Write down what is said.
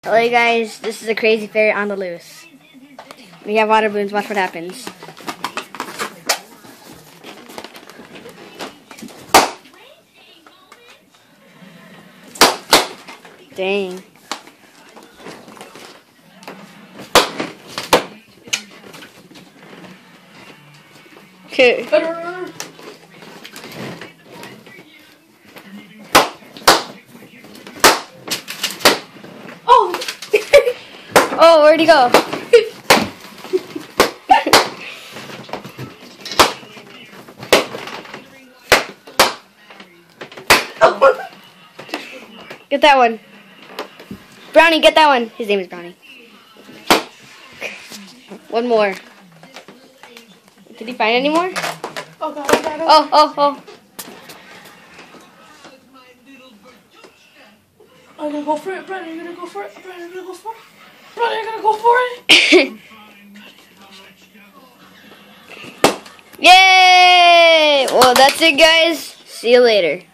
Hello guys, this is a crazy ferret on the loose. We have water balloons, watch what happens. Dang. Okay. Oh! Oh, where'd he go? Get that one. Brownie, get that one. His name is Brownie. One more. Did he find any more? Oh god, oh god, Oh, oh, oh. I'm gonna go for it, Brad, you're gonna go for it, Brad, you're gonna go for it. Brad, you're gonna go for it. Yay! Well, that's it, guys. See you later.